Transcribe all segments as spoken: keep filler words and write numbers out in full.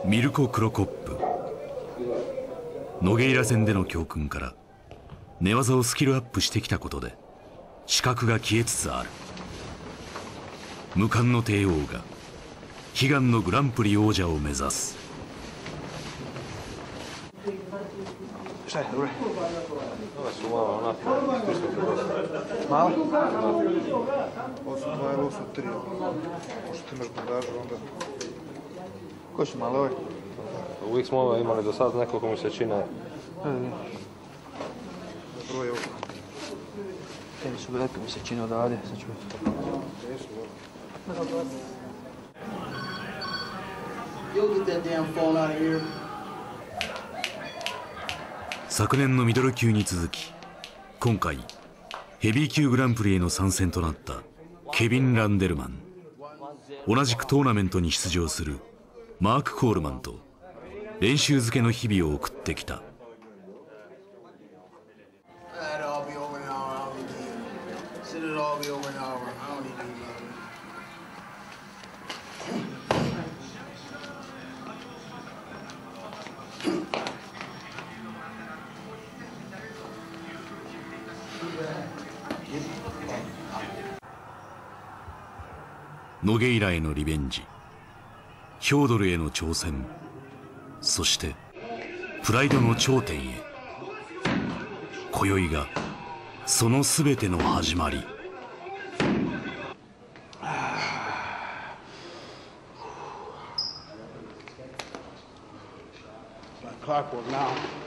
ミルコ・クロコップ。ノゲイラ戦での教訓から寝技をスキルアップしてきたことで視覚が消えつつある。無冠の帝王が悲願のグランプリ王者を目指す。 Uvijek smo imali do sada nekog mi se čine. Tebi su lepi mi se čine odavde, sad ću You'll get that damn phone out of here. 昨年のミドル級に続き今回ヘビー級グランプリへの参戦となったケビン・ランデルマン。同じくトーナメントに出場するマーク・コールマンと練習漬けの日々を送ってきた。ノゲイラへのリベンジ、ヒョードルへの挑戦、そしてプライドの頂点へ。今宵がその全ての始まり。 Clockwork now.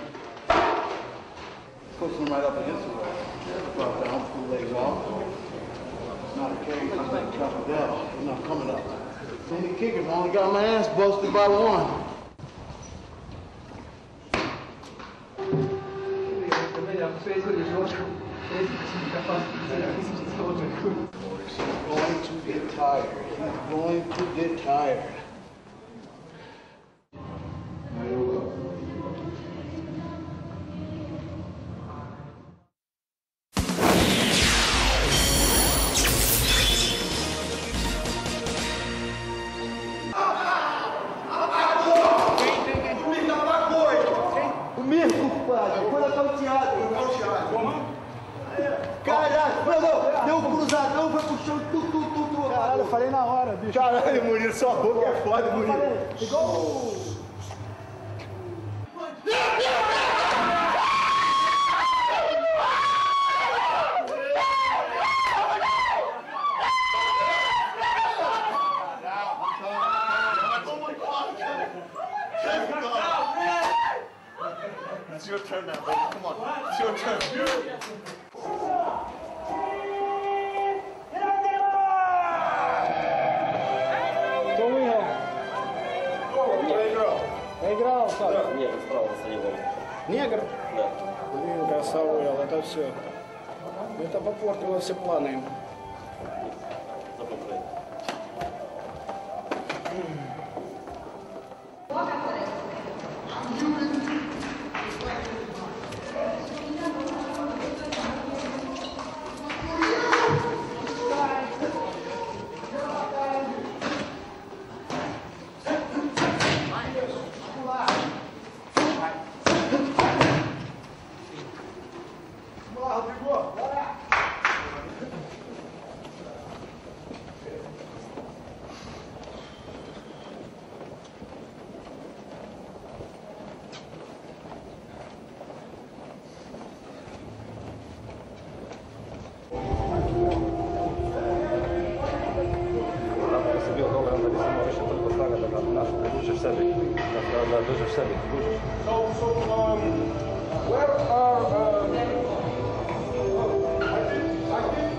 Push him right up against the wall. Drop down, pull legs off. It's not a cage, it's like tough as hell. He's not coming up. So many kickers, I only got my ass busted by one. He's going to get tired. He's going to get tired. Mirko, pai, foi nocauteado. Caralho, não, deu um cruzadão, foi pro chão, tu, tu, tu, tu. Caralho, eu falei na hora, bicho. Caralho, Murilo, sua boca é foda, Murilo. Igual o... It's your turn now, baby. Come on. It's your turn. Кто выиграл? Проиграл. Проиграл, как? Негр справился, не помню. Негр? Да. Блин, красавый, это все. Это попортило все планы ему. So, so, um, where are, um, I think, I think,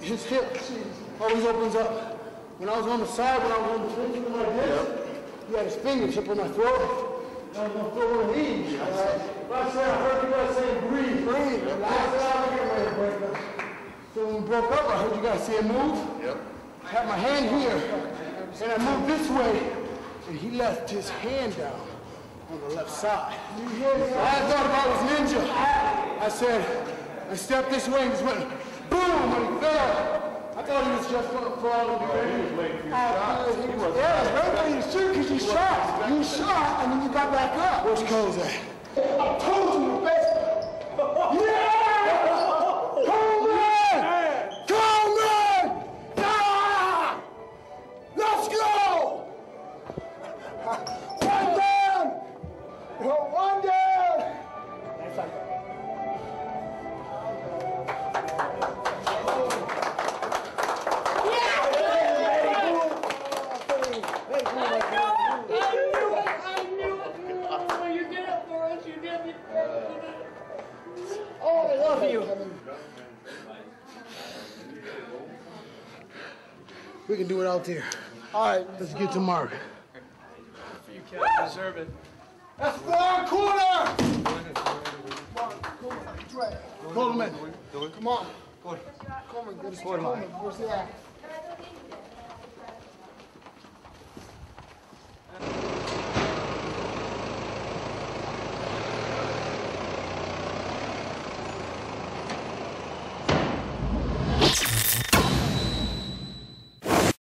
his hip always opens up. When I was on the side, when I was on the bench like this, he had his fingers up on my throat. I was gonna throw one of these. Right? I said, I heard you guys saying breathe, breathe. I said, I'll get ready to break up. So when we broke up, I heard you guys see him move. Yep. I had my hand here, and I moved this way, and he left his hand down on the left side. I thought if I was ninja, I said, I stepped this way and just went boom, and he fell. I thought he was just gonna fall and be ready. He was waiting for your shot. He was, yeah, he was ready to shoot because you shot. You shot, and then you got back up. Where's Cole's at? I told you, baby. Yeah! Coleman! Coleman! Ah! Let's go! One down! One down! That's like we can do it out there. All right, let's get to Mark. You can't deserve it. That's far corner! Coleman, come on. Coleman, go to Coleman. Where's he at?